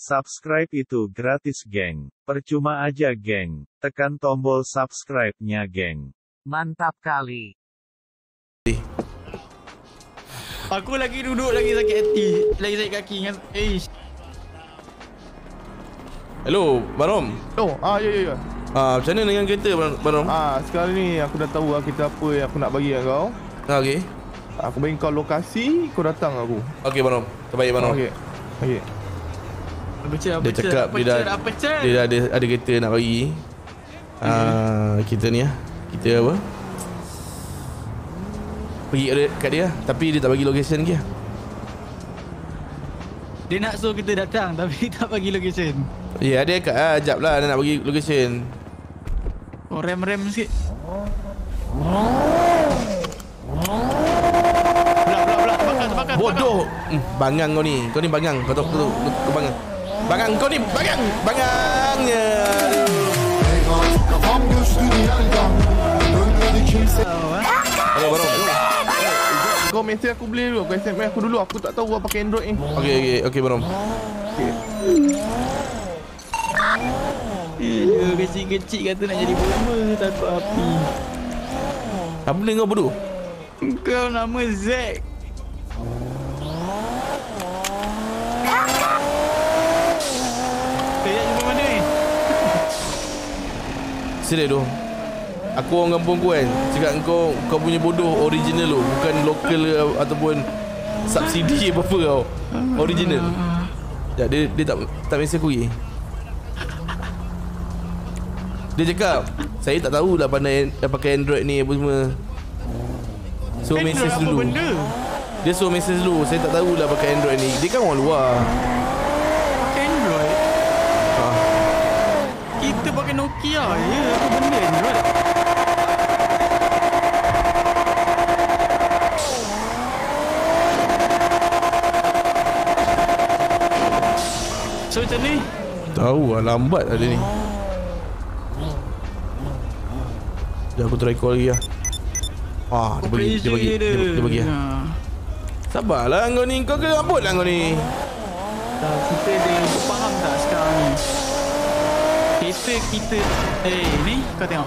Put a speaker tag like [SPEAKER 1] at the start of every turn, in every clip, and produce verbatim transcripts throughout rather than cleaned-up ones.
[SPEAKER 1] Subscribe itu gratis, geng. Percuma aja, geng. Tekan tombol subscribe-nya, geng. Mantap kali.
[SPEAKER 2] Aku lagi duduk lagi sakit hati, lagi sakit kaki dengan Eish.
[SPEAKER 3] Hello, Barom.
[SPEAKER 4] Oh, ah ya ya ya.
[SPEAKER 3] Ah, macam mana dengan kereta, Barom?
[SPEAKER 4] Ah, sekarang ni aku dah tahu lah kereta apa yang aku nak bagi kat kau.
[SPEAKER 3] Ah, okey.
[SPEAKER 4] Aku bagi kau lokasi, kau datang aku.
[SPEAKER 3] Okey, Barom. Terbaik, Barom.
[SPEAKER 4] Okey. Okey.
[SPEAKER 2] Apa cer, apa
[SPEAKER 3] Dia
[SPEAKER 2] cer,
[SPEAKER 3] cakap
[SPEAKER 2] apa
[SPEAKER 3] dia dah
[SPEAKER 2] cer, apa cer?
[SPEAKER 3] dia dah ada ada kereta nak bagi. Ah, kita ni ah. Kita apa? Pergi kat dia, kat dia tapi dia tak bagi location lagi.
[SPEAKER 2] Dia nak suruh kita datang tapi tak bagi location.
[SPEAKER 3] Ya, yeah, dia kat ah, jap lah dia nak bagi location.
[SPEAKER 2] Oh, rem-rem sikit. Belak, belak, belak. Terbakar, terbakar.
[SPEAKER 3] Bodoh. Hmm, bangang kau ni. Kau ni bangang. Kau tahu kau, kau, kau bangang. Bangang kau ni bangang. Bangangnya. Halo, Barom.
[SPEAKER 4] Kau mesej aku boleh dulu, kau S M S aku dulu. Aku tak tahu apa pakai Android ni.
[SPEAKER 3] Okey, okey, okey, Barom.
[SPEAKER 4] Okey.
[SPEAKER 2] Eh, kecil-kecil kata nak jadi bomba, takut api.
[SPEAKER 3] Apa benda kau bodoh?
[SPEAKER 2] Kau nama Zack. Eh, nak jumpa mana ni?
[SPEAKER 3] Serius tu. Aku orang kampung ku kan. Cakap kau kau punya bodoh original tu, bukan lokal ataupun subsidi apa-apa kau. Original. Ya, dia dia tak tak mesej aku lagi. Dia cakap, saya tak tahulah pandai dah pakai Android ni apa semua. So
[SPEAKER 2] Android
[SPEAKER 3] mesej
[SPEAKER 2] apa
[SPEAKER 3] dulu.
[SPEAKER 2] benda?
[SPEAKER 3] Dia suruh mesej dulu, saya tak tahulah pakai Android ni. Dia kan orang luar.
[SPEAKER 2] Pakai Android?
[SPEAKER 3] Ha.
[SPEAKER 2] Kita pakai Nokia je. Apa benda Android? So macam ni?
[SPEAKER 3] Tahu lah, lambat lah dia ni. Sekejap aku try call lagi lah. Ah, dia bagi, dia bagi, dia, dia, dia bagi lah.
[SPEAKER 2] Ha.
[SPEAKER 3] Sabarlah kau ni, kau kena rambut lah kau ni.
[SPEAKER 2] Dah, kita dia kau faham tak sekarang ni? Kereta kita, eh ni kau tengok.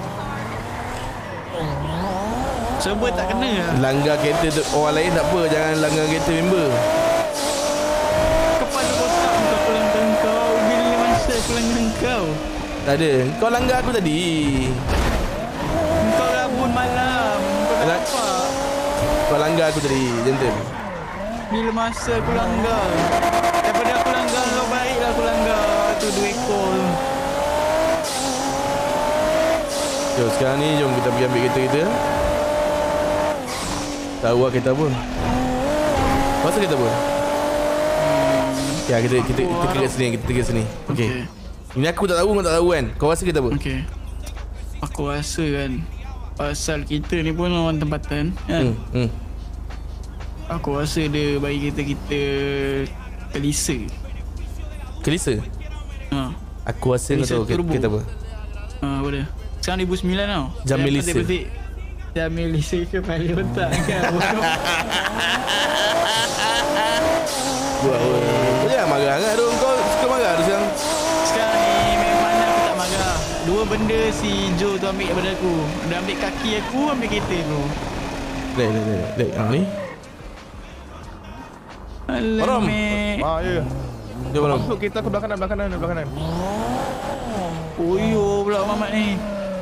[SPEAKER 2] Server tak kena lah.
[SPEAKER 3] Langgar kereta tu, orang lain tak apa, jangan langgar kereta member.
[SPEAKER 2] Kepala botak kau aku langgar kau. Bila masa aku langgar kau?
[SPEAKER 3] Tak ada, kau langgar aku tadi.
[SPEAKER 2] Kau rabun malam. Kau tak
[SPEAKER 3] Lang-
[SPEAKER 2] nampak.
[SPEAKER 3] Kau langgar aku tadi, gentle.
[SPEAKER 2] Bila masa aku langgar. Daripada aku langgar kau baiklah aku langgar. Tu dua ekor tu.
[SPEAKER 3] Jom sekarang ni, jom kita pergi ambil kereta kita. Tahu lah kereta apa. Masa kereta apa? Ya, kita kita kita kerja sini, kita kerja sini. Okey.
[SPEAKER 2] Okay.
[SPEAKER 3] Ini aku tak tahu, kau tak tahu kan. Kau rasa kereta apa?
[SPEAKER 2] Okey. Aku rasa kan pasal kita ni pun orang tempatan kan.
[SPEAKER 3] Hmm, hmm.
[SPEAKER 2] Aku rasa dia bagi kita kita Kelisa.
[SPEAKER 3] Kelisa?
[SPEAKER 2] Ha.
[SPEAKER 3] Aku rasa kau
[SPEAKER 2] Kelisa
[SPEAKER 3] tahu
[SPEAKER 2] turbo.
[SPEAKER 3] kereta apa.
[SPEAKER 2] Ha, apa dia? Sekarang dua ribu sembilan tau.
[SPEAKER 3] Jam
[SPEAKER 2] Yang
[SPEAKER 3] Melissa.
[SPEAKER 2] petik-petik. Jam Melissa ke paling otak kan.
[SPEAKER 3] Buat apa? Jangan marah sangat tu. Kau suka marah tu sekarang.
[SPEAKER 2] Sekarang ni memang aku tak marah. Dua benda si Joe tu ambil daripada aku. Dia ambil kaki aku, ambil kereta aku.
[SPEAKER 3] Lek, lek, lek. Lek, ah ni. Barom.
[SPEAKER 2] Alamak.
[SPEAKER 4] Ah ya.
[SPEAKER 3] Jom, Barom.
[SPEAKER 4] Masuk kereta aku belah kanan, belah kanan, belah kanan.
[SPEAKER 2] Oyo pula Mamat ni.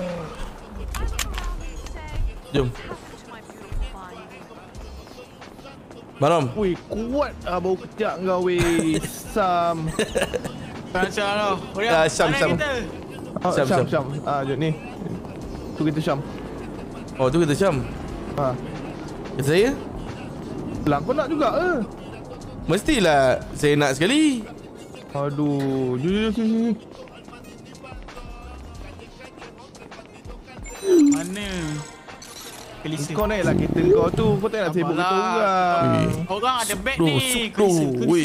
[SPEAKER 3] Jom. Barom.
[SPEAKER 4] Wih, kuat ah bau kejap kau weh. Sam.
[SPEAKER 2] Macam lah.
[SPEAKER 3] Ah, Syam, Syam.
[SPEAKER 4] Ah,
[SPEAKER 3] Syam,
[SPEAKER 4] Syam,
[SPEAKER 3] Syam.
[SPEAKER 4] Syam. Ah, jom ni. Tu kita Syam.
[SPEAKER 3] Oh, tu kereta Syam.
[SPEAKER 4] Ha.
[SPEAKER 3] Kereta saya?
[SPEAKER 4] Lah kau nak juga ke?
[SPEAKER 3] Mestilah saya nak sekali.
[SPEAKER 4] Aduh, jom jom sini sini.
[SPEAKER 2] Mana? Kelisa.
[SPEAKER 4] Kau naiklah kereta kau tu. Kau tak nak sibuk kereta orang.
[SPEAKER 3] Weh.
[SPEAKER 2] Orang ada beg
[SPEAKER 3] Bro,
[SPEAKER 2] ni.
[SPEAKER 3] bro, weh.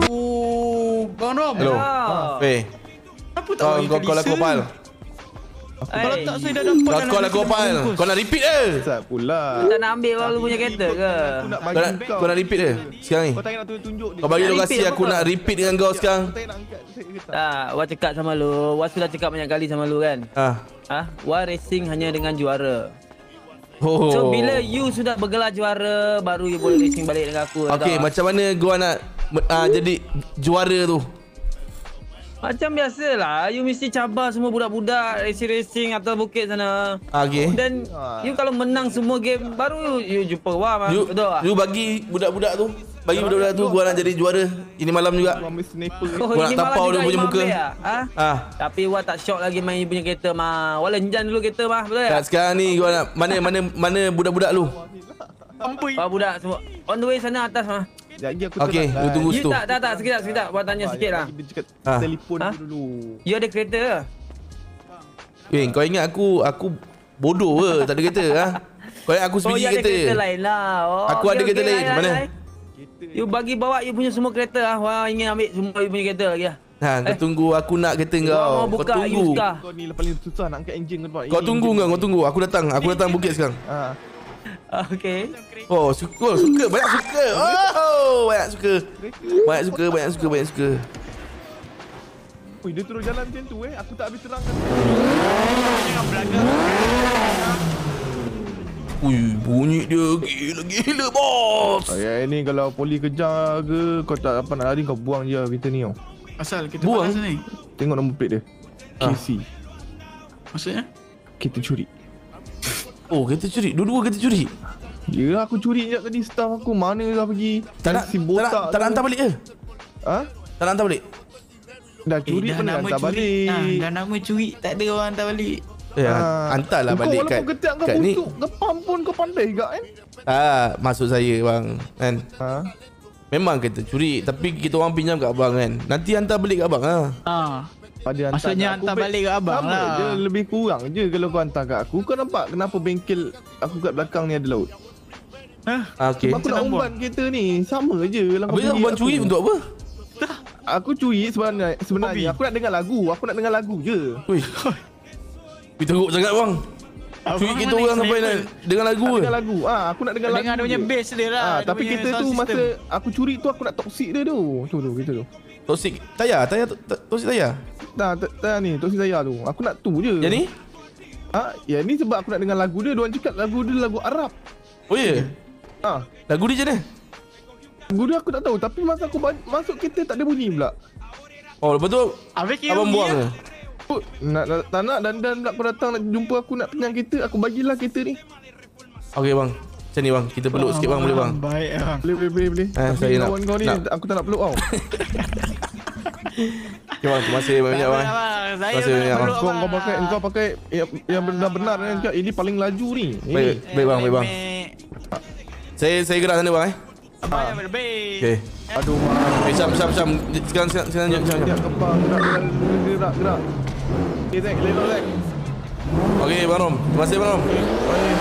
[SPEAKER 2] Oh, Bang Rom.
[SPEAKER 3] Hello.
[SPEAKER 2] Ah.
[SPEAKER 3] Weh.
[SPEAKER 2] Apa tak
[SPEAKER 3] Kau
[SPEAKER 2] bagi
[SPEAKER 3] kau call
[SPEAKER 2] Kelisa?
[SPEAKER 3] aku Pal.
[SPEAKER 2] Kalau tak saya dah dapat.
[SPEAKER 3] Kau call aku Opal. Kau nak repeat ke?
[SPEAKER 4] Sat pula.
[SPEAKER 5] Tak nak ambil orang lu punya kereta ke?
[SPEAKER 4] Aku nak
[SPEAKER 3] Kau
[SPEAKER 4] bagi
[SPEAKER 3] nak,
[SPEAKER 4] kau.
[SPEAKER 3] kau nak repeat ke? Sekarang ni.
[SPEAKER 4] Kau tak nak tunjuk ni.
[SPEAKER 3] Kau bagi
[SPEAKER 5] Nak
[SPEAKER 3] lokasi
[SPEAKER 5] repeat
[SPEAKER 3] aku
[SPEAKER 5] apa?
[SPEAKER 3] nak repeat dengan kau sekarang.
[SPEAKER 4] Kau tak nak angkat saya ke tak?
[SPEAKER 5] Tak, Wah cakap sama lu. Wah sudah cakap banyak kali sama lu kan.
[SPEAKER 3] Ah.
[SPEAKER 5] Ah, Wah racing hanya dengan juara.
[SPEAKER 3] Oh.
[SPEAKER 5] So bila you sudah bergelar juara, baru you boleh racing balik dengan aku.
[SPEAKER 3] Okey,
[SPEAKER 5] tahu?
[SPEAKER 3] macam mana gua nak uh, jadi juara tu?
[SPEAKER 5] Macam biasalah, you mesti cabar semua budak-budak racing-racing atas bukit sana.
[SPEAKER 3] Ah, okey.
[SPEAKER 5] Dan you kalau menang semua game, baru you, you jumpa Wah.
[SPEAKER 3] You,
[SPEAKER 5] Betul tak?
[SPEAKER 3] you bagi budak-budak tu. Bagi budak-budak tu gua nak jadi juara ini malam juga.
[SPEAKER 4] Kau ambil sniper.
[SPEAKER 5] Oh,
[SPEAKER 3] Gua nak
[SPEAKER 5] ini
[SPEAKER 3] tapau
[SPEAKER 5] malah
[SPEAKER 3] dia
[SPEAKER 5] juga
[SPEAKER 3] punya
[SPEAKER 5] you
[SPEAKER 3] muka.
[SPEAKER 5] ambil lah, ha?
[SPEAKER 3] Ah.
[SPEAKER 5] Tapi Wah tak syok lagi main you punya kereta mah. Wah lenjan dulu kereta mah, betul
[SPEAKER 3] Tak,
[SPEAKER 5] tak?
[SPEAKER 3] sekarang ni gua nak mana mana mana budak-budak lu?
[SPEAKER 5] Wah budak semua on the way sana atas mah.
[SPEAKER 4] Sekejap lagi aku
[SPEAKER 3] Okey,
[SPEAKER 4] tolak.
[SPEAKER 3] you tunggu
[SPEAKER 5] You
[SPEAKER 3] situ.
[SPEAKER 5] tak tak tak sekejap sekejap. Wah tanya sikit lah.
[SPEAKER 4] Dia cakap
[SPEAKER 3] Ah.
[SPEAKER 4] telefon
[SPEAKER 5] Ah?
[SPEAKER 4] aku dulu.
[SPEAKER 5] You ada kereta ke?
[SPEAKER 3] Eh, kau ingat aku aku bodoh ke tak ada kereta ha? Kau ingat aku
[SPEAKER 5] Oh,
[SPEAKER 3] sebiji
[SPEAKER 5] you ada
[SPEAKER 3] kereta?
[SPEAKER 5] kereta lain lah. Oh,
[SPEAKER 3] Aku
[SPEAKER 5] okey,
[SPEAKER 3] ada kereta
[SPEAKER 5] okey,
[SPEAKER 3] lain.
[SPEAKER 5] lain,
[SPEAKER 3] Mana?
[SPEAKER 5] lain. You bagi bawa you punya semua kereta lah. Wah ingin ambil semua you punya kereta lagi lah.
[SPEAKER 3] Ha, kau
[SPEAKER 5] Eh.
[SPEAKER 3] tunggu aku nak kereta
[SPEAKER 5] Wah,
[SPEAKER 3] kau.
[SPEAKER 5] mau
[SPEAKER 3] Kau
[SPEAKER 5] buka
[SPEAKER 3] tunggu.
[SPEAKER 5] you sekarang.
[SPEAKER 4] Kau ni paling susah nak angkat enjin kau nampak.
[SPEAKER 3] Kau
[SPEAKER 4] Ini
[SPEAKER 3] tunggu
[SPEAKER 4] enjin
[SPEAKER 3] kau, kau tunggu. Aku datang. Aku datang bukit sekarang.
[SPEAKER 4] Ah.
[SPEAKER 5] Okay.
[SPEAKER 3] Oh, suka, oh, suka, banyak suka. Oh, banyak suka. Banyak suka, banyak suka, banyak suka.
[SPEAKER 4] Ui, dia terus jalan macam tu eh. Aku tak habis terangkan.
[SPEAKER 3] Ui, bunyi dia gila-gila, bos.
[SPEAKER 4] Ya ini kalau poli kejar ke kau tak apa nak lari kau buang je kereta ni tau.
[SPEAKER 2] Asal kita
[SPEAKER 3] Buang.
[SPEAKER 2] panas ni.
[SPEAKER 4] Tengok nombor plate dia.
[SPEAKER 3] Ah.
[SPEAKER 4] K C.
[SPEAKER 2] Maksudnya?
[SPEAKER 4] Kita curi.
[SPEAKER 3] Oh, kereta curi. Dua-dua kereta curi.
[SPEAKER 4] Ya aku curi je tadi staff aku mana dah pergi.
[SPEAKER 3] Tak nak,
[SPEAKER 4] si
[SPEAKER 3] tak nak,
[SPEAKER 4] botak
[SPEAKER 3] tak nak
[SPEAKER 4] tu.
[SPEAKER 3] hantar balik ke?
[SPEAKER 4] Ha?
[SPEAKER 3] Tak nak hantar balik?
[SPEAKER 4] Dah curi
[SPEAKER 2] eh, dah
[SPEAKER 4] pun nak
[SPEAKER 2] nama
[SPEAKER 4] hantar
[SPEAKER 2] curi.
[SPEAKER 4] balik.
[SPEAKER 2] Ah, dah nama curi. Tak ada orang hantar balik.
[SPEAKER 3] Eh,
[SPEAKER 4] Ah.
[SPEAKER 3] hantarlah
[SPEAKER 4] Kau
[SPEAKER 3] balik kat,
[SPEAKER 4] walaupun ketiak kau
[SPEAKER 3] kat ni.
[SPEAKER 4] busuk ke pam pun kau pandai juga kan?
[SPEAKER 3] Ah, maksud saya bang, kan?
[SPEAKER 4] Ha?
[SPEAKER 3] Memang kereta curi, tapi kita orang pinjam kat abang kan. Nanti hantar balik kat abang ah.
[SPEAKER 2] Ah.
[SPEAKER 4] Pada hantar
[SPEAKER 2] Maksudnya
[SPEAKER 4] kat aku,
[SPEAKER 2] hantar
[SPEAKER 4] baik-
[SPEAKER 2] balik kat abang
[SPEAKER 4] sama
[SPEAKER 2] lah.
[SPEAKER 4] je, lebih kurang je kalau kau hantar kat aku. Kau nampak kenapa bengkel aku kat belakang ni ada laut?
[SPEAKER 2] Hah?
[SPEAKER 3] Ah, okey.
[SPEAKER 4] Sebab aku nak
[SPEAKER 2] Senang buang.
[SPEAKER 4] umban kereta ni. Sama je lah kau
[SPEAKER 3] Habis
[SPEAKER 4] beli
[SPEAKER 3] abang
[SPEAKER 4] aku.
[SPEAKER 3] curi untuk apa?
[SPEAKER 4] Aku curi sebenarnya, sebenarnya
[SPEAKER 2] Hobi.
[SPEAKER 4] aku nak dengar lagu. Aku nak dengar lagu je.
[SPEAKER 3] Wih. Wih, teruk sangat bang. Curi kita orang sampai nak dengar lagu
[SPEAKER 4] Nak
[SPEAKER 3] ke?
[SPEAKER 4] dengar lagu. Ah, aku nak dengar lagu.
[SPEAKER 2] Dengar dia punya
[SPEAKER 4] je.
[SPEAKER 2] bass dia lah.
[SPEAKER 4] Ah,
[SPEAKER 2] Dia
[SPEAKER 4] tapi
[SPEAKER 2] punya
[SPEAKER 4] kereta
[SPEAKER 2] sound
[SPEAKER 4] tu
[SPEAKER 2] system.
[SPEAKER 4] masa aku curi tu aku nak toksik dia tu. Tu tu kereta tu.
[SPEAKER 3] Toksik tayar, tayar to- to- toksik tayar.
[SPEAKER 4] Nah, tak tak ni toksik saya tu. Aku nak tu je.
[SPEAKER 3] Yang ni?
[SPEAKER 4] Ah, ya ni sebab aku nak dengar lagu dia. Diorang cakap lagu dia lagu Arab.
[SPEAKER 3] Oh ya. Yeah.
[SPEAKER 4] Ah,
[SPEAKER 3] Lagu dia macam mana?
[SPEAKER 4] lagu dia aku tak tahu tapi masa aku ba- masuk kereta tak ada bunyi pula.
[SPEAKER 3] Oh, lepas tu
[SPEAKER 2] Habis kira
[SPEAKER 3] abang
[SPEAKER 2] rugi
[SPEAKER 3] buang
[SPEAKER 2] lah.
[SPEAKER 3] ke?
[SPEAKER 4] Oh, nak, nak tak nak dan dan nak kau datang nak jumpa aku nak pinjam kereta, aku bagilah kereta ni.
[SPEAKER 3] Okey bang. Macam ni bang, kita peluk sikit bang, boleh bang?
[SPEAKER 2] Baik bang.
[SPEAKER 4] Boleh boleh boleh boleh.
[SPEAKER 3] Eh,
[SPEAKER 4] Tapi
[SPEAKER 3] saya nak-
[SPEAKER 4] kawan kau ni
[SPEAKER 3] nak-
[SPEAKER 4] aku tak nak peluk kau.
[SPEAKER 3] Okay bang, terima kasih banyak
[SPEAKER 2] Tak
[SPEAKER 3] bang.
[SPEAKER 2] apa, abang. Saya
[SPEAKER 3] Terima kasih
[SPEAKER 2] nak
[SPEAKER 3] banyak,
[SPEAKER 2] peluk
[SPEAKER 4] Kau
[SPEAKER 2] abang.
[SPEAKER 4] kau pakai kau pakai yang, yang benar-benar kan cakap ini paling laju ni. Ini.
[SPEAKER 3] Baik, baik bang, baik bang.
[SPEAKER 2] Mek.
[SPEAKER 3] Saya saya gerak sana bang eh.
[SPEAKER 2] Abang yang berbaik.
[SPEAKER 3] Okey.
[SPEAKER 4] Aduh mak.
[SPEAKER 3] Eh, Syam, Syam, Syam. Sekarang, sekarang, sekarang, jom, jom,
[SPEAKER 4] Dia
[SPEAKER 3] jom.
[SPEAKER 4] kepang gerak gerak gerak gerak. Okey Zack, lelok Zack.
[SPEAKER 3] Okey, Bang Rom. Terima kasih, Bang Rom.
[SPEAKER 4] Okey.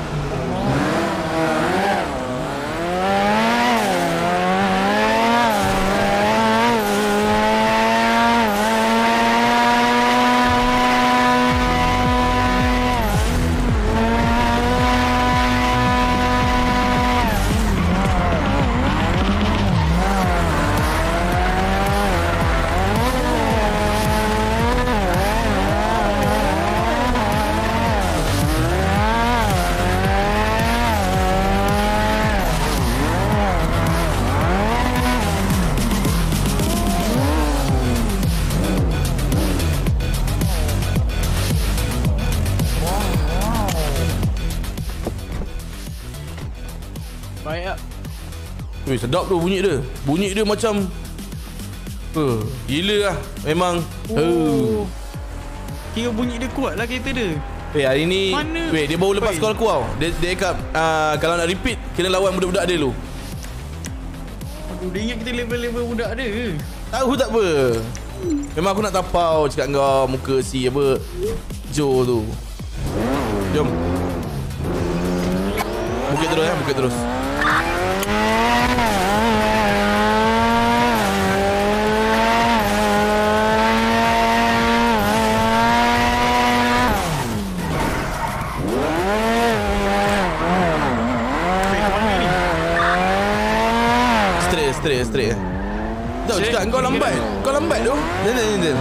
[SPEAKER 2] Baik tak?
[SPEAKER 3] Weh, sedap tu bunyi dia. Bunyi dia macam uh, gila lah. Memang uh.
[SPEAKER 2] Oh. Kira bunyi dia kuat lah kereta dia.
[SPEAKER 3] Eh, hari ni
[SPEAKER 2] Mana?
[SPEAKER 3] weh, dia baru lepas
[SPEAKER 2] Weh.
[SPEAKER 3] call aku tau. Dia dia cakap uh, kalau nak repeat kena lawan budak-budak dia dulu.
[SPEAKER 2] Aduh, dia ingat kita level-level budak dia ke?
[SPEAKER 3] Tahu tak apa. Memang aku nak tapau cakap kau muka si apa Joe tu. Jom. Bukit terus ya, bukit terus. lambat. Kau lambat tu. Jangan ni dia.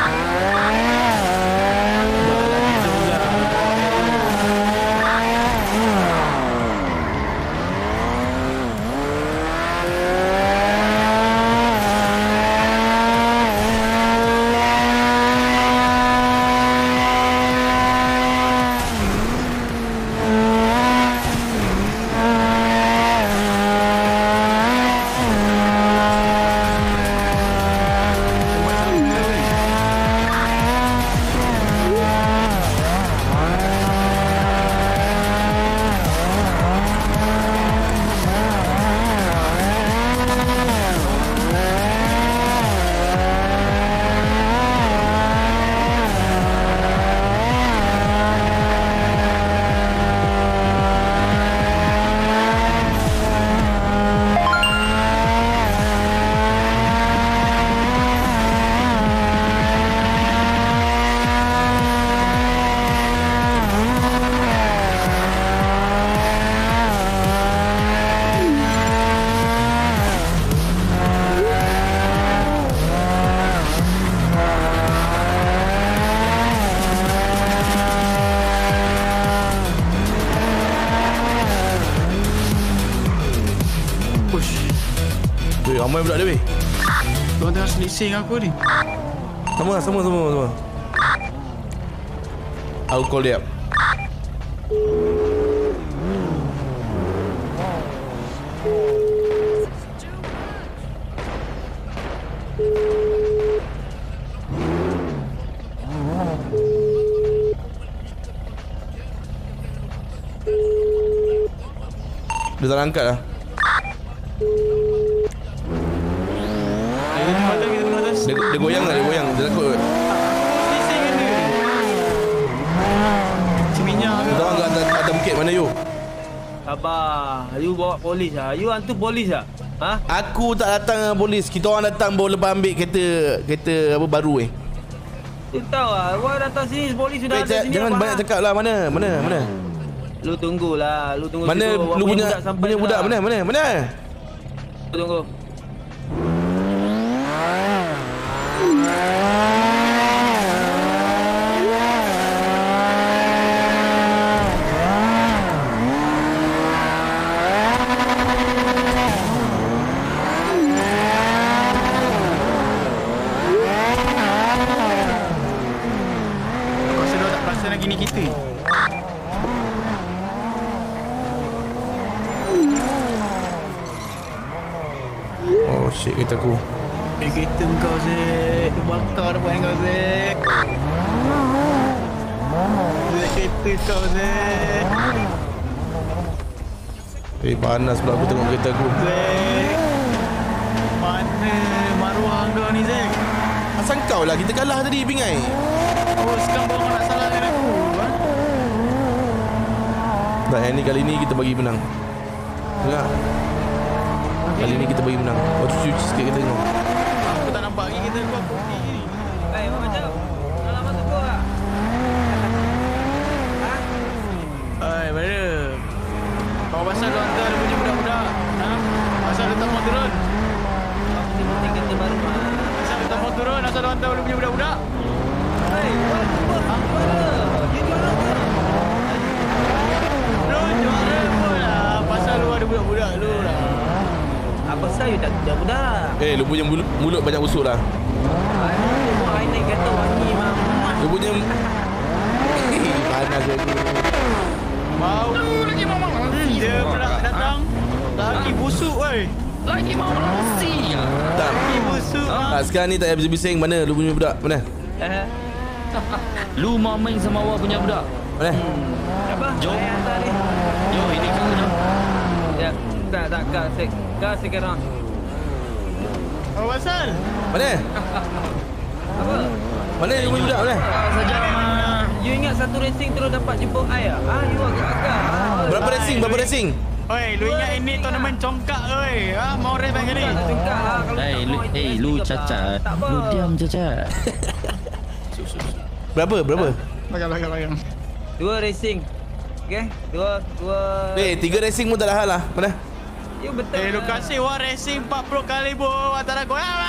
[SPEAKER 3] Ramai budak dia weh.
[SPEAKER 2] Tuan tengah selisih dengan aku ni.
[SPEAKER 3] Sama sama sama sama. Aku call dia. Dia tak angkat lah. Dia, dia goyang lah, dia goyang. Dia takut kot.
[SPEAKER 2] Selisih dengan dia ni. Ceminyak ke?
[SPEAKER 3] Kau tahu kat atas, atas bukit mana you?
[SPEAKER 5] Sabar. You bawa polis lah. You hantu polis lah. Ha?
[SPEAKER 3] Aku tak datang dengan polis. Kita orang datang baru lepas ambil kereta kereta apa baru eh.
[SPEAKER 5] You tahu lah. Gua datang sini, polis sudah
[SPEAKER 3] Eh,
[SPEAKER 5] ada sini.
[SPEAKER 3] jangan banyak cakap lah. Mana? Mana? Mana?
[SPEAKER 5] Lu tunggulah. Lu tunggu
[SPEAKER 3] Mana
[SPEAKER 5] situ.
[SPEAKER 3] lu punya
[SPEAKER 5] budak sampai
[SPEAKER 3] punya budak
[SPEAKER 5] lah.
[SPEAKER 3] mana? Mana? Mana?
[SPEAKER 5] Tunggu.
[SPEAKER 2] Kau sedar tak perasan lagi ni kita?
[SPEAKER 3] Oh shit kereta aku.
[SPEAKER 2] Eh, kereta kau Zek. Dia bakar depan kau Zek. Zek, kereta kau Zek.
[SPEAKER 3] Eh panas pula aku tengok kereta aku.
[SPEAKER 2] Zek. Mana maruah kau ni Zek?
[SPEAKER 3] Asal kau lah kita kalah tadi Bingai.
[SPEAKER 2] Oh, sekarang baru kau nak salahkan aku. Ha?
[SPEAKER 3] Tak, yang ni kali ni kita bagi menang. Dengar. Kali ni kita bagi menang. Kau cuci sikit kita tengok.
[SPEAKER 2] Aku tak nampak lagi kereta kau putih ni.
[SPEAKER 5] Eh, macam dalam mata kau lah.
[SPEAKER 2] Hai, mana? Kau pasal lu hantar dia punya budak-budak? Ha? Asal lu tak mau turun?
[SPEAKER 5] Aku ni penting kereta baru mah.
[SPEAKER 2] Asal lu tak mau turun? Asal lu hantar dia punya budak-budak?
[SPEAKER 5] Hei, buat apa? Aku ada. Dia juara apa?
[SPEAKER 2] Lu juara pun lah. Pasal lu ada budak-budak lu lah.
[SPEAKER 5] Apa pasal you tak budak-budak?
[SPEAKER 3] Eh lu punya mulut, mulut banyak busuk lah.
[SPEAKER 5] Aku mau air naik kereta wangi mah.
[SPEAKER 3] Lu punya panas aku.
[SPEAKER 2] Mau lagi mau nasi. Dia pula datang. Lagi busuk weh. Lagi mau nasi.
[SPEAKER 3] Tak.
[SPEAKER 2] Lagi busuk.
[SPEAKER 3] Tak, sekarang ni tak payah bising-bising. Mana lu punya budak? Mana?
[SPEAKER 5] Eh,
[SPEAKER 6] Lu mau main sama awak punya budak?
[SPEAKER 3] Mana?
[SPEAKER 5] apa?
[SPEAKER 6] Jom.
[SPEAKER 5] Saya hantar ni.
[SPEAKER 6] Yo, ini kau jom.
[SPEAKER 5] Ya, tak tak kak sek. Kak sekarang.
[SPEAKER 2] Apa pasal?
[SPEAKER 3] Mana?
[SPEAKER 5] Apa?
[SPEAKER 3] Mana lu punya budak? Mana?
[SPEAKER 6] Saja mah.
[SPEAKER 5] You ingat satu racing terus dapat jemput air? Ah, you agak-agak. Ah,
[SPEAKER 3] Berapa racing? Berapa racing?
[SPEAKER 2] Oi, lu ingat ini tournament congkak oi. Ha, mau race bagi ni.
[SPEAKER 5] tak congkak lah. Kalau
[SPEAKER 6] Hey,
[SPEAKER 5] tak
[SPEAKER 6] lu,
[SPEAKER 5] mau,
[SPEAKER 6] hey,
[SPEAKER 5] race
[SPEAKER 6] lu
[SPEAKER 5] juga,
[SPEAKER 6] cacat.
[SPEAKER 5] tak apa.
[SPEAKER 6] Lu diam cacat.
[SPEAKER 3] Berapa? Berapa?
[SPEAKER 2] Bagang, bagang, bagang.
[SPEAKER 5] Dua racing. Okay? Dua, dua.
[SPEAKER 3] Eh, tiga racing pun tak ada hal lah. Mana?
[SPEAKER 5] You betul.
[SPEAKER 2] Eh, lu kasih wah racing empat puluh kali bu antara kau lah.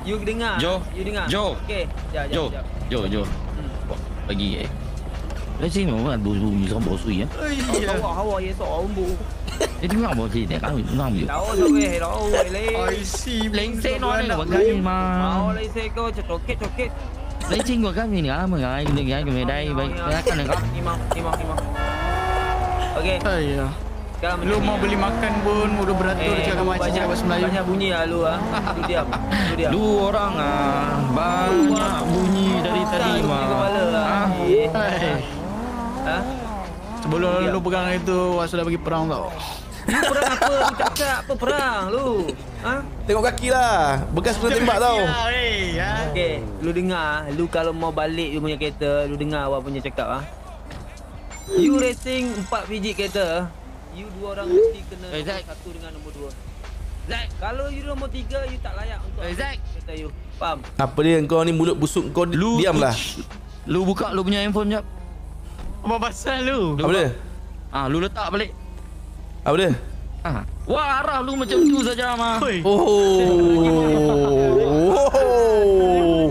[SPEAKER 5] You dengar.
[SPEAKER 6] Jo.
[SPEAKER 5] You dengar.
[SPEAKER 6] Jo.
[SPEAKER 5] Okey. Jap, jap,
[SPEAKER 6] Jo.
[SPEAKER 5] jap.
[SPEAKER 6] Jo, Jo. Bagi eh. Lagi memang bosu bisa bosu ya.
[SPEAKER 5] Hawa hawa ye so umbu.
[SPEAKER 6] Dia dengar bosu dia kan dengar dia.
[SPEAKER 5] Tahu so weh, tahu le.
[SPEAKER 2] I see.
[SPEAKER 6] Lensing no ada bagai
[SPEAKER 5] Mau
[SPEAKER 6] mah.
[SPEAKER 5] le se ko coket-coket.
[SPEAKER 6] Lensing gua kan ni ah mengai ni kan ke dai baik kan kau.
[SPEAKER 5] Ni mau, ni mau, ni mau. Okey.
[SPEAKER 2] Ayah.
[SPEAKER 5] Sekarang
[SPEAKER 2] Lu mau beli makan pun udah beratur
[SPEAKER 5] Eh,
[SPEAKER 2] cakap macam
[SPEAKER 5] banyak,
[SPEAKER 2] cakap bahasa Melayu.
[SPEAKER 5] banyak bunyi lah lu ah. Lu diam. Lu diam.
[SPEAKER 6] Lu orang ah banyak bunyi dari tadi
[SPEAKER 5] Bunyi
[SPEAKER 6] mah.
[SPEAKER 5] kepala lah.
[SPEAKER 6] Ah.
[SPEAKER 5] Eh.
[SPEAKER 2] Hai.
[SPEAKER 5] Ha?
[SPEAKER 2] Sebelum
[SPEAKER 5] Diam.
[SPEAKER 2] lu pegang itu, Wak sudah bagi perang tau.
[SPEAKER 5] Lu perang apa? Lu cakap apa perang lu? Ha?
[SPEAKER 3] Tengok kaki lah. Bekas kena tembak tau.
[SPEAKER 2] Hei, ha.
[SPEAKER 5] Okey, lu dengar, lu kalau mau balik you punya kereta, lu dengar awak punya cakap ah. You racing empat biji kereta, you dua orang mesti kena
[SPEAKER 6] Eh,
[SPEAKER 5] nombor
[SPEAKER 6] Zack.
[SPEAKER 5] satu dengan nombor dua.
[SPEAKER 6] Zack.
[SPEAKER 5] Kalau you nombor tiga, you tak layak untuk
[SPEAKER 6] Eh,
[SPEAKER 5] ambil
[SPEAKER 6] Zack.
[SPEAKER 5] kereta you. Faham?
[SPEAKER 3] Apa dia kau ni mulut busuk kau
[SPEAKER 6] Lu
[SPEAKER 3] diamlah.
[SPEAKER 6] Lu buka lu punya handphone jap.
[SPEAKER 2] Apa pasal lu?
[SPEAKER 3] Apa dia?
[SPEAKER 6] Ah, lu letak balik.
[SPEAKER 3] Apa dia?
[SPEAKER 6] Ah. Wah, arah lu macam tu saja mah.
[SPEAKER 2] Oi.
[SPEAKER 3] Oh. Oh.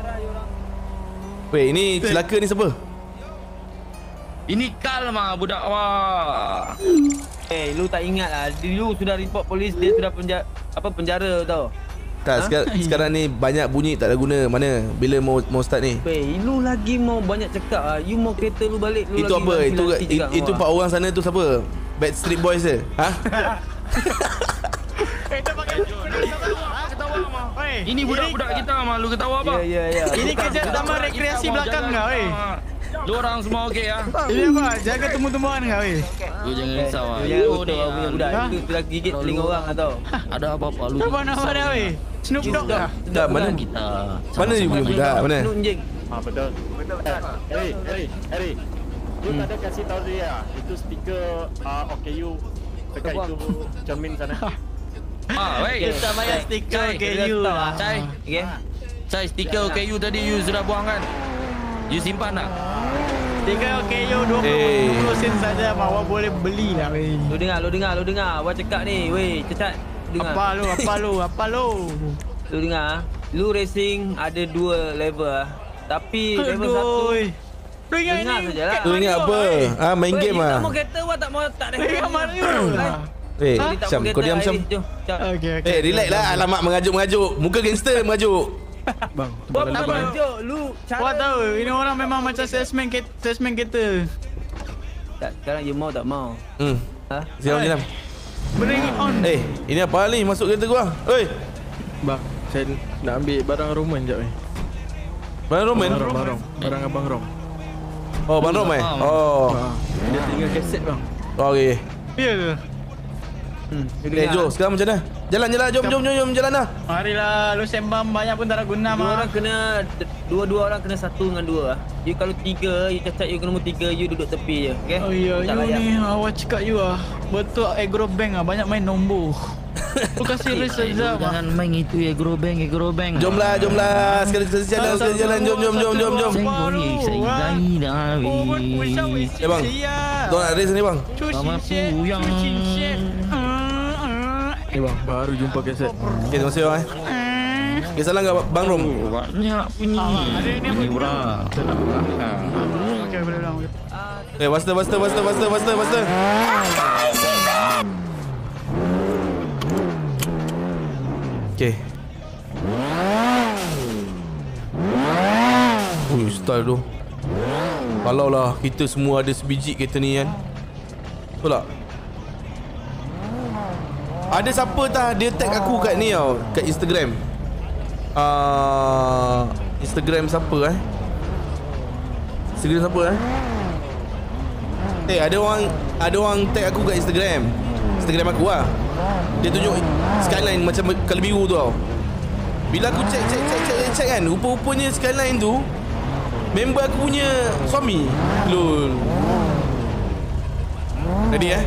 [SPEAKER 3] Weh, ini celaka ni siapa?
[SPEAKER 6] Ini kal mah budak wah.
[SPEAKER 5] Eh, lu tak ingat lah, you sudah report polis, dia sudah penjara, apa penjara tau.
[SPEAKER 3] Tak,
[SPEAKER 5] Ha?
[SPEAKER 3] sekarang, sekarang ni banyak bunyi tak ada guna. Mana? Bila mau mau start ni?
[SPEAKER 5] Weh, lu lagi mau banyak cakap ah. You mau kereta lu balik, lu
[SPEAKER 3] Itu
[SPEAKER 5] lagi
[SPEAKER 3] apa?
[SPEAKER 5] nanti
[SPEAKER 3] Itu
[SPEAKER 5] nanti
[SPEAKER 3] itu,
[SPEAKER 5] cakap
[SPEAKER 3] itu
[SPEAKER 5] dengan
[SPEAKER 3] empat orang sana tu siapa? Backstreet Boys ke? Ha?
[SPEAKER 2] Eh, kita pakai
[SPEAKER 6] Ketawa mah.
[SPEAKER 2] Oi.
[SPEAKER 6] Ini budak-budak kita mah lu ketawa
[SPEAKER 5] orang.
[SPEAKER 6] apa?
[SPEAKER 5] Ya, ya, ya.
[SPEAKER 2] Ini
[SPEAKER 5] Bukan,
[SPEAKER 2] kerja
[SPEAKER 5] bukan.
[SPEAKER 2] taman rekreasi
[SPEAKER 6] Kita mau
[SPEAKER 2] belakang
[SPEAKER 6] jalan
[SPEAKER 2] kau,
[SPEAKER 6] kita
[SPEAKER 2] eh.
[SPEAKER 6] mah. Lu orang semua okey ya?
[SPEAKER 2] Ini apa? Jaga tumbuh-tumbuhan kau, eh.
[SPEAKER 6] Lu jangan risau ah.
[SPEAKER 5] Lu jangan
[SPEAKER 6] Lu
[SPEAKER 5] betul
[SPEAKER 6] ni
[SPEAKER 5] kau punya
[SPEAKER 6] ah,
[SPEAKER 5] budak.
[SPEAKER 2] Ha?
[SPEAKER 5] Itu telah gigit telinga orang atau.
[SPEAKER 6] ada apa-apa lu.
[SPEAKER 2] Apa nama dia, weh? Snoop Dogg kah?
[SPEAKER 3] Tak, mana?
[SPEAKER 6] Kita.
[SPEAKER 3] Mana you punya budak? Mana?
[SPEAKER 5] Lu anjing.
[SPEAKER 7] Ah betul. Betul betul. Harry, Harry, Harry. Lu tak ada kasih tahu dia itu stiker uh, O K U dekat itu cermin sana.
[SPEAKER 6] Ah, wei.
[SPEAKER 2] Kita bayar stiker
[SPEAKER 6] Cai,
[SPEAKER 2] K U lah.
[SPEAKER 6] Cai.
[SPEAKER 5] Okey.
[SPEAKER 6] Saya stiker O K U tadi you sudah buang kan? You simpan tak?
[SPEAKER 2] Stiker K U dua puluh
[SPEAKER 3] Eh.
[SPEAKER 2] sen saja, awak boleh beli lah, weh.
[SPEAKER 5] Lu dengar, lu dengar, lu dengar. Awak cakap ni, weh, cecat. Dengar.
[SPEAKER 2] Apa lu? Apa lu? Apa lu?
[SPEAKER 5] Lu dengar. Lu racing ada dua level ah. Tapi level satu.
[SPEAKER 2] Aduh. Lu ingat
[SPEAKER 5] Dengar
[SPEAKER 2] ni?
[SPEAKER 5] sajalah.
[SPEAKER 3] Lu ingat apa? Ah, main
[SPEAKER 5] Weh,
[SPEAKER 3] game
[SPEAKER 5] you
[SPEAKER 3] ah.
[SPEAKER 5] tak mau kereta, awak tak mau tak ada.
[SPEAKER 2] Ingat Mario lah.
[SPEAKER 3] Eh,
[SPEAKER 5] Dia tak
[SPEAKER 3] Syam,
[SPEAKER 5] mau
[SPEAKER 3] kau
[SPEAKER 5] kereta,
[SPEAKER 3] diam Syam.
[SPEAKER 5] Iris. Jom, jom.
[SPEAKER 2] Okey, okey.
[SPEAKER 3] Eh, relax lah. Alamak, mengajuk-mengajuk. Muka gangster mengajuk.
[SPEAKER 2] Bang.
[SPEAKER 5] Buat apa tunjuk lu cara.
[SPEAKER 2] Wah tahu, ini orang memang macam salesman kereta, salesman kereta.
[SPEAKER 5] Tak, sekarang you mau tak mau?
[SPEAKER 3] Hmm.
[SPEAKER 5] Ha?
[SPEAKER 3] Siap, siap.
[SPEAKER 2] Bring it on.
[SPEAKER 3] Eh, ini apa ni? Masuk kereta gua. Oi,
[SPEAKER 7] Bang, saya nak ambil barang Roman jap ni.
[SPEAKER 3] Bang Roman.
[SPEAKER 7] Barang, barang abang Rom.
[SPEAKER 3] Oh, Bang Rom eh? Oh.
[SPEAKER 7] Dia tinggal kaset bang.
[SPEAKER 3] Oh, okey.
[SPEAKER 2] Ya ke?
[SPEAKER 5] Hmm.
[SPEAKER 3] Eh, jom. Sekarang macam mana? Jalan, jalan. Jom, jom, jom, jom. Jalan lah.
[SPEAKER 2] Marilah, lu sembang banyak pun tak ada guna
[SPEAKER 5] Dua
[SPEAKER 2] mah.
[SPEAKER 5] orang kena dua-dua orang kena satu dengan dua ah. You kalau tiga, you cacat you ke nombor tiga, you duduk tepi je, okey?
[SPEAKER 2] Oh ya,
[SPEAKER 5] Tak
[SPEAKER 2] you
[SPEAKER 5] layak.
[SPEAKER 2] ni awak cakap you ah. Betul agro bank ah, banyak main nombor. Lu kasih list saja mah.
[SPEAKER 6] Jangan main itu ya Grobeng, ya Grobeng.
[SPEAKER 3] Jomlah, jomlah. Sekali sekali jalan, sekali jalan. Jom, jom, jom, jom, jom.
[SPEAKER 6] Saya boleh, saya zai dah.
[SPEAKER 3] Eh, bang. Tuan nak race ni, bang.
[SPEAKER 6] Sama puyang.
[SPEAKER 7] Ni bang, baru jumpa kaset.
[SPEAKER 3] Okey, terima kasih, bang. eh. Okey, salam kat Bang Rom.
[SPEAKER 6] Banyak bunyi. Bunyi orang.
[SPEAKER 2] Okey, boleh ulang.
[SPEAKER 3] Eh, faster, faster, faster, faster, faster, faster. Okey. Ui, style tu. Kalau lah kita semua ada sebiji kereta ni kan. Betul tak? Ada siapa tah dia tag aku kat ni tau, kat Instagram. Ah, uh, Instagram siapa eh? Instagram siapa eh? Eh, ada orang ada orang tag aku kat Instagram. Instagram aku lah. Dia tunjuk skyline macam colour biru tu tau. Bila aku check check check check, check kan, rupa-rupanya skyline tu member aku punya suami. Lol. Ready eh?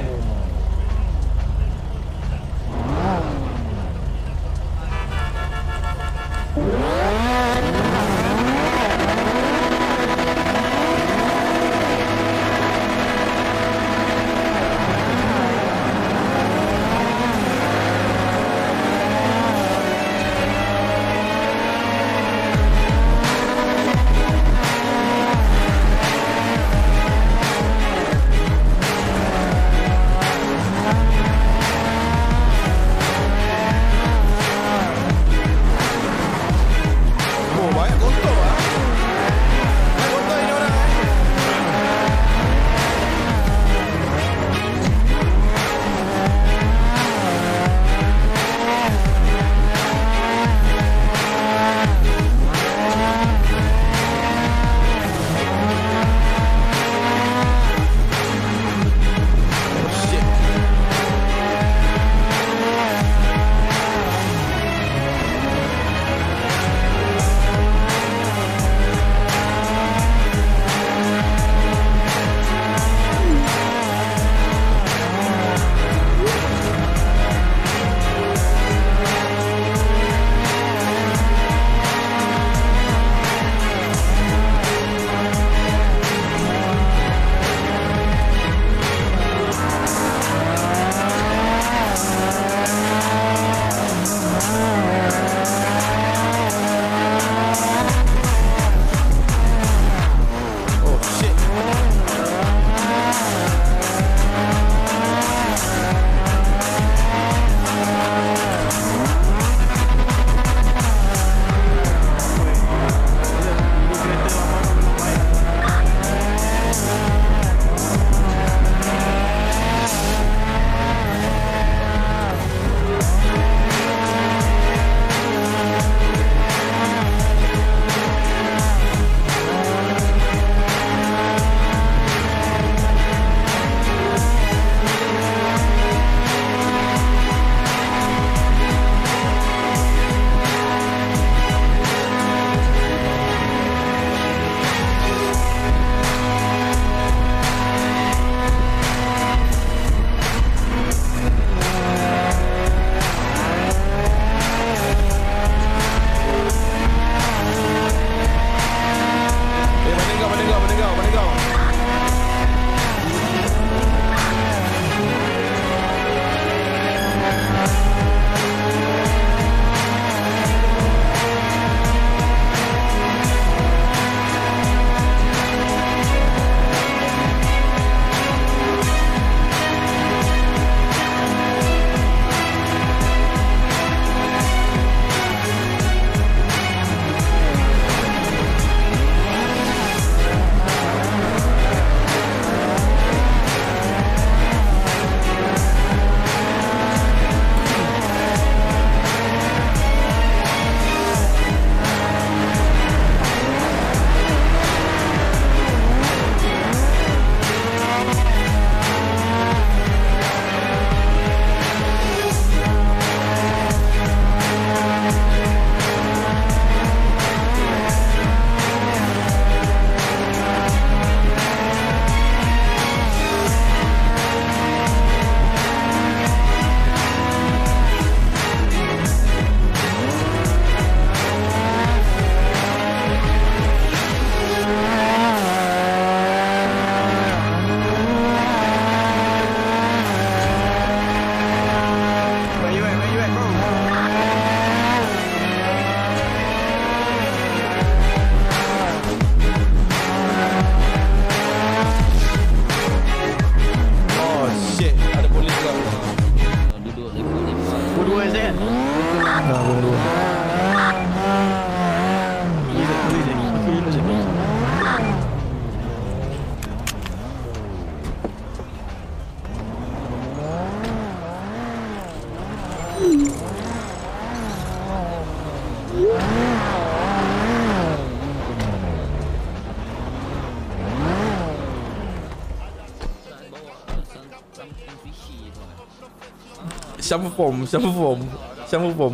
[SPEAKER 3] Syam perform, Syam perform. Syam perform.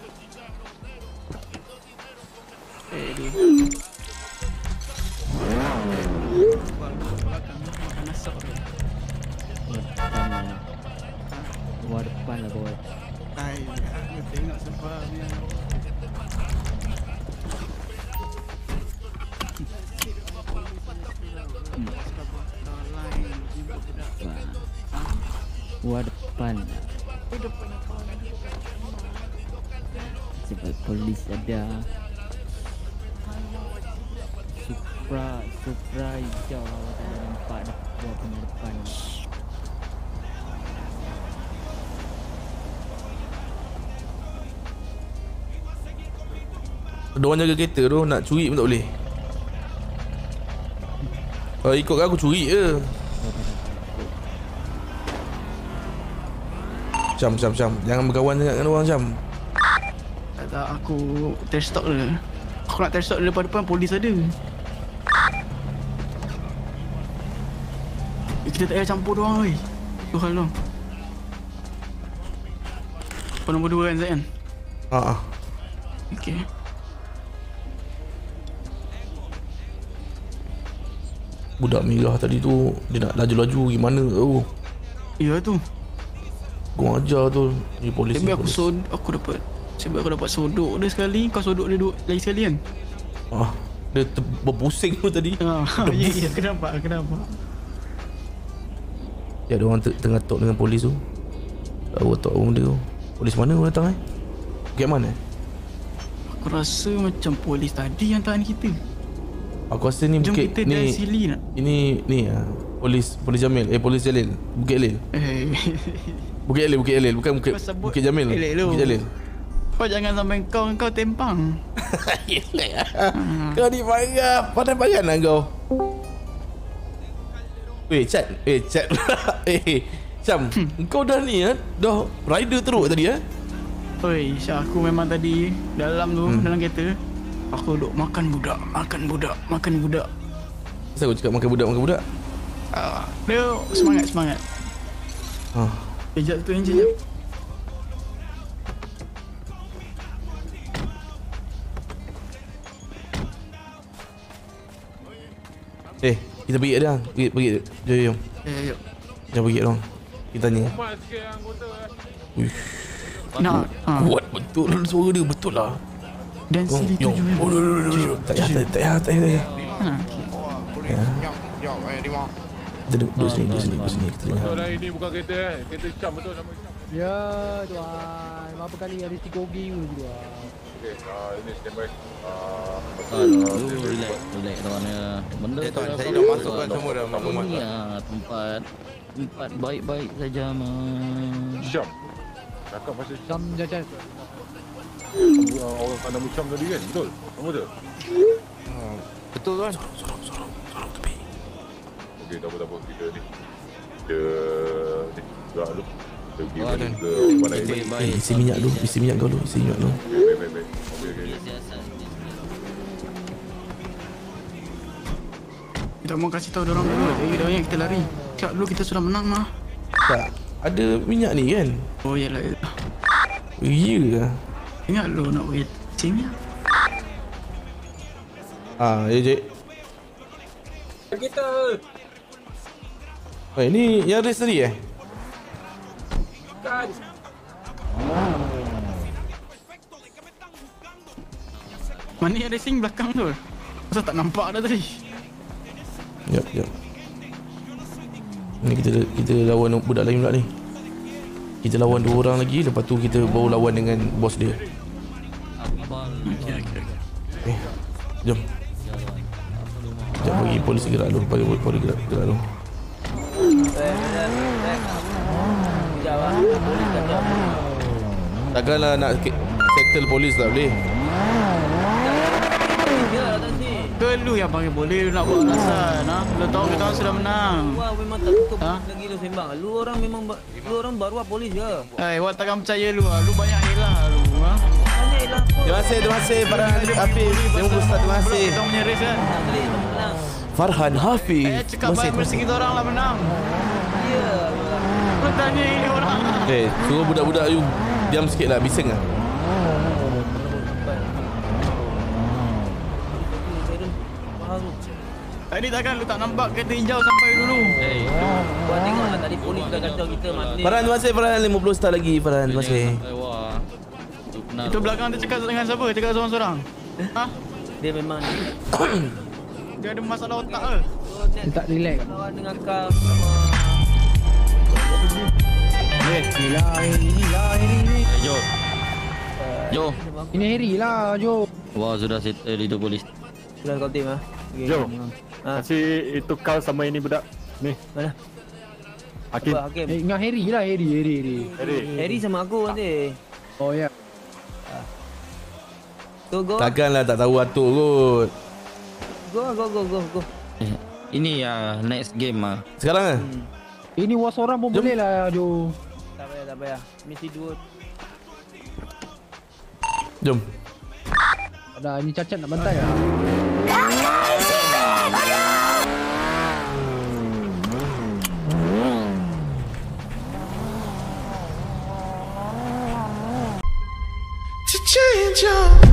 [SPEAKER 2] Eh, dia.
[SPEAKER 8] Luar depan lah bos.
[SPEAKER 2] Ay, aku tengok sebab ni.
[SPEAKER 8] Luar depan. Sebab polis ada. Supra, Supra hijau awak tak nampak dah buat punya depan.
[SPEAKER 3] Ada orang jaga kereta tu, nak curi pun tak boleh. Kalau ikut aku curi je. Syam, Syam, Syam. Jangan berkawan sangat dengan orang, Syam.
[SPEAKER 2] Tak tak, aku test stop dia. Aku nak test stop dia depan-depan, polis ada. Eh, kita tak payah campur diorang weh. Tu hal tu. Kau nombor dua kan Zain?
[SPEAKER 3] Haa.
[SPEAKER 2] Okay.
[SPEAKER 3] Budak merah tadi tu, dia nak laju-laju gimana tu.
[SPEAKER 2] Ya tu.
[SPEAKER 3] Kau ajar tu. Ni polis
[SPEAKER 2] Sebab
[SPEAKER 3] ni
[SPEAKER 2] aku
[SPEAKER 3] polis.
[SPEAKER 2] sod, aku dapat sebab aku dapat sodok dia sekali, kau sodok dia dua lagi sekali kan?
[SPEAKER 3] Ah, dia ter- berpusing tu tadi.
[SPEAKER 2] Ha, ya ya, kenapa? Kenapa?
[SPEAKER 3] Ya, ada orang te- tengah talk dengan polis tu. Tahu tak orang dia tu. Polis mana orang datang eh? Bukit mana?
[SPEAKER 2] Aku rasa macam polis tadi yang tahan kita.
[SPEAKER 3] Aku rasa ni
[SPEAKER 2] Jom
[SPEAKER 3] Bukit
[SPEAKER 2] kita
[SPEAKER 3] ni.
[SPEAKER 2] dari sili nak.
[SPEAKER 3] Ini ni ah, polis polis Jamil. Eh polis Jalil. Bukit Jalil.
[SPEAKER 2] Eh,
[SPEAKER 3] Bukit Jalil, Bukit Jalil. Bukan Bukit
[SPEAKER 2] Kau sebut
[SPEAKER 3] Bukit Jamil.
[SPEAKER 2] elok lu.
[SPEAKER 3] Bukit Jalil.
[SPEAKER 2] kau jangan sampai kau kau tempang.
[SPEAKER 3] Kau ni parah. Pandai-pandai lah kau. Weh, chat. Eh, chat. eh, Syam, kau dah ni ah, dah rider teruk tadi ah.
[SPEAKER 2] Oi, Syah, aku memang tadi dalam tu,
[SPEAKER 3] Hmm.
[SPEAKER 2] dalam kereta. Aku duduk makan budak, makan budak, makan budak.
[SPEAKER 3] Kenapa kau cakap makan budak, makan budak?
[SPEAKER 2] Ah, dia semangat, semangat.
[SPEAKER 3] Ha.
[SPEAKER 2] Kejap tu enjin jap.
[SPEAKER 3] Eh, kita pergi kat dia. Pergi, pergi. Jom, jom.
[SPEAKER 2] Eh, jap.
[SPEAKER 3] Jom pergi kat dia. Kita tanya. Uish,
[SPEAKER 2] Nak, ha.
[SPEAKER 3] kuat betul suara dia, betul lah.
[SPEAKER 2] Dan
[SPEAKER 3] Oh,
[SPEAKER 2] sili
[SPEAKER 3] yo.
[SPEAKER 2] tujuh
[SPEAKER 3] Oh,
[SPEAKER 2] kan.
[SPEAKER 3] no, no, no, no. Tak payah, tak payah, tak payah, tak payah.
[SPEAKER 2] Ha.
[SPEAKER 3] Ya. Kita duduk, duduk sini, duduk sini, duduk sini. Kita tengok.
[SPEAKER 4] Betul ini bukan kereta eh. Kereta Syam betul nama Syam.
[SPEAKER 8] Ya tuan, berapa kali ada tiga ogi tu tuan.
[SPEAKER 4] Okey, ah ini standby. Ah,
[SPEAKER 6] Aduh, relax, relax tuan ya. Benda
[SPEAKER 3] Eh, tuan,
[SPEAKER 6] tak
[SPEAKER 3] saya
[SPEAKER 6] apa.
[SPEAKER 3] dah masukkan semua dah,
[SPEAKER 6] Apa
[SPEAKER 3] maklumat.
[SPEAKER 6] ni ah, tempat tempat baik-baik saja mah.
[SPEAKER 4] Syam. Cakap pasal Syam.
[SPEAKER 8] Jam jajan.
[SPEAKER 4] Ah, orang kan nama Syam tadi kan? Betul? Nama tu?
[SPEAKER 3] Betul tuan. Sorok, sorok, sorok. Sorok tepi.
[SPEAKER 4] Okey, tak apa tak apa kita ni. Kita ni gerak dulu. Kita pergi
[SPEAKER 6] Oh,
[SPEAKER 4] balik
[SPEAKER 6] dan-
[SPEAKER 4] ke mana ini.
[SPEAKER 6] Baik-baik.
[SPEAKER 3] Eh, isi minyak dulu, isi minyak kau dulu, isi minyak dulu.
[SPEAKER 4] Baik baik baik. Okey okey.
[SPEAKER 2] Kita mau kasih tahu dorang dulu. Jadi dorang yang kita lari. Cak dulu kita sudah menang mah.
[SPEAKER 3] Tak, ada minyak ni kan?
[SPEAKER 2] Oh yalah.
[SPEAKER 3] Ya ke?
[SPEAKER 2] Ingat lu nak wait. Sini.
[SPEAKER 3] Ah, ya Cik.
[SPEAKER 5] Kita.
[SPEAKER 3] Oh, ini yang race tadi eh?
[SPEAKER 5] Kan.
[SPEAKER 2] Mana yang racing belakang tu? Masa tak nampak dah tadi.
[SPEAKER 3] Jap, jap. Ni kita kita lawan budak lain pula ni. Kita lawan dua orang lagi, lepas tu kita baru lawan dengan bos dia.
[SPEAKER 2] Okey okey.
[SPEAKER 3] Eh, jom. Sekejap bagi polis gerak dulu, bagi polis gerak, gerak dulu.
[SPEAKER 5] Jawab. Polis kata.
[SPEAKER 3] Takkanlah nak ke- settle polis tak boleh.
[SPEAKER 5] Ya, datang sini.
[SPEAKER 2] Ke lu yang panggil boleh lu nak buat alasan ha? Lu tahu kita orang sudah menang.
[SPEAKER 5] Wah, memang tak tutup
[SPEAKER 2] Ha?
[SPEAKER 5] lagi lu sembang. Lu orang memang ba- lu orang baru lah polis je.
[SPEAKER 2] Eh, awak takkan percaya lu ah. Lu banyak elah lu ha.
[SPEAKER 5] Hanya ialah kau.
[SPEAKER 3] Terima kasih, terima kasih para Hafiz. Terima kasih Ustaz, terima kasih.
[SPEAKER 2] Kita punya race kan.
[SPEAKER 5] Tak boleh kita menang.
[SPEAKER 3] Farhan Hafiz.
[SPEAKER 2] Eh, cakap
[SPEAKER 3] Terima kasih,
[SPEAKER 2] baik
[SPEAKER 3] terima
[SPEAKER 2] mesti
[SPEAKER 3] kasih.
[SPEAKER 2] kita orang lah menang.
[SPEAKER 5] Ya.
[SPEAKER 2] bertanya ini orang.
[SPEAKER 3] Eh, suruh budak-budak you diam sikit lah, bising lah.
[SPEAKER 2] Tadi takkan lu tak nampak kereta hijau sampai dulu.
[SPEAKER 6] Eh,
[SPEAKER 5] Gua tengok lah tadi polis dah kacau kita mati.
[SPEAKER 3] Farhan, terima kasih Farhan, lima puluh star lagi Farhan, terima kasih.
[SPEAKER 6] wah. Tu kenal.
[SPEAKER 2] Itu belakang dia cakap dengan siapa? Cakap seorang-seorang. Ha?
[SPEAKER 5] Dia memang
[SPEAKER 2] Dia ada masalah otak ke?
[SPEAKER 8] Dia tak relax.
[SPEAKER 5] kawan dengan kau sama.
[SPEAKER 8] Eh, gila ini lah ini.
[SPEAKER 6] Eh, Jo. Jo.
[SPEAKER 8] Ini Harry lah, Jo.
[SPEAKER 6] Wah, sudah settle itu polis.
[SPEAKER 5] Sudah kau tim ah. Okay.
[SPEAKER 7] Jo,
[SPEAKER 5] Ah.
[SPEAKER 7] kasih itu kau sama ini budak. Ni,
[SPEAKER 5] Mana?
[SPEAKER 7] Hakim.
[SPEAKER 5] Apa Hakim?
[SPEAKER 8] Eh, dengan Harry lah, Harry, Harry, Harry.
[SPEAKER 7] Harry.
[SPEAKER 5] Harry sama aku nanti.
[SPEAKER 8] Oh ya.
[SPEAKER 5] Go go.
[SPEAKER 3] Takkanlah tak tahu atur kot.
[SPEAKER 5] Go go go go go.
[SPEAKER 6] Eh, ini ya next game ah.
[SPEAKER 3] Sekarang kan?
[SPEAKER 5] Hmm.
[SPEAKER 8] Ini was orang pun
[SPEAKER 3] Jom.
[SPEAKER 8] boleh lah, Jo.
[SPEAKER 5] Tak payah tak payah. Misi dua.
[SPEAKER 3] Jom.
[SPEAKER 8] Ada ini cacat nak bantai lah.
[SPEAKER 9] To change your